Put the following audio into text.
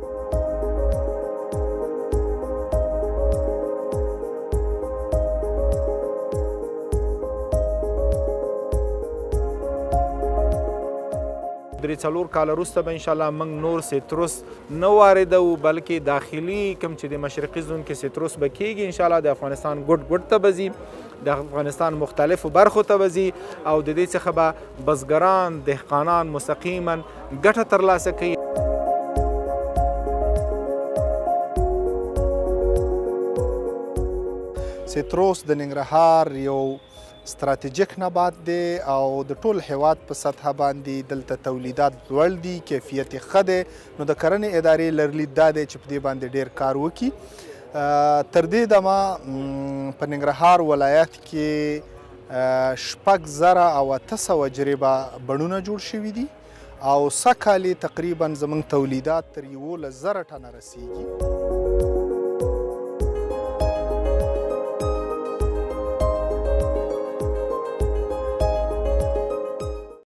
درې څلور کاله وروسته به انشاءالله موږ نور ستروس نه واردوو بلکې داخلي کوم چې د مشرقي زون کې ستروس به کیږي انشاءالله د افغانستان ګوټ ته به ځي د افغانستان مختلفو برخو ته به ځي او د دې څخه به بزګران دهقانان مستقیما ګټه ترلاسه کوي. ستروس د ننګرهار یو ستراتیژیک نبات دی او د ټول هیواد په سطحه باندې دلته تولیدات لوړ دي، کیفیت یې ښه دی. نو د کرنې ادارې لرلید دا دی چې په دې باندې ډېر کار وکړي. تر دې دمه په ننګرهار ولایت کې 6,800 جریبه بڼونه جوړ شوي دي او سږ کال تقریبا زموږ تولیدات تر 11,000 ټنه رسیږي.